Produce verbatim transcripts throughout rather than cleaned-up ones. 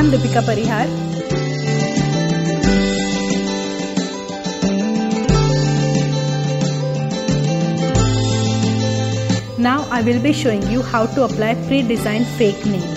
I'm Dipika Parihar. Now I will be showing you how to apply pre-designed fake nails.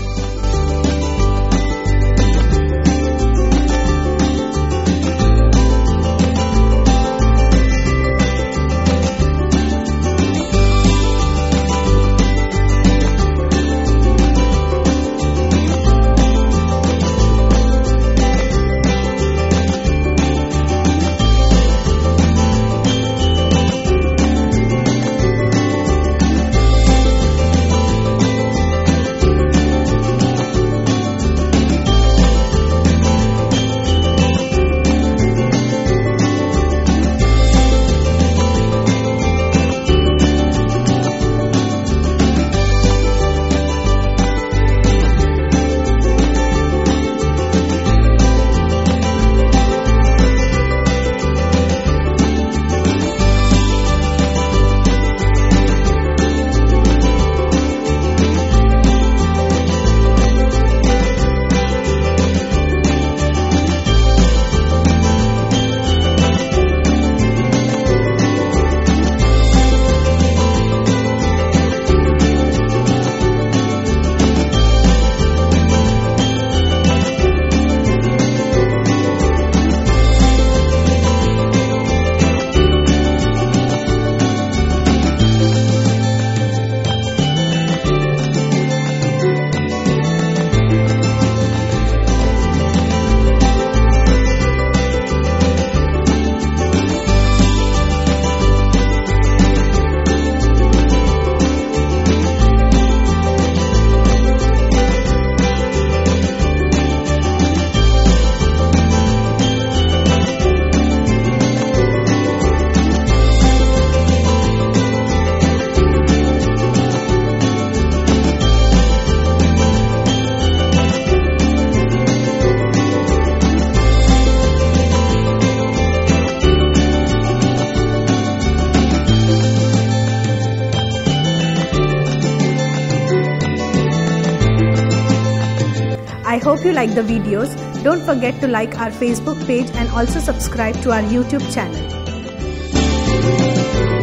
I hope you like the videos. Don't forget to like our Facebook page and also subscribe to our YouTube channel.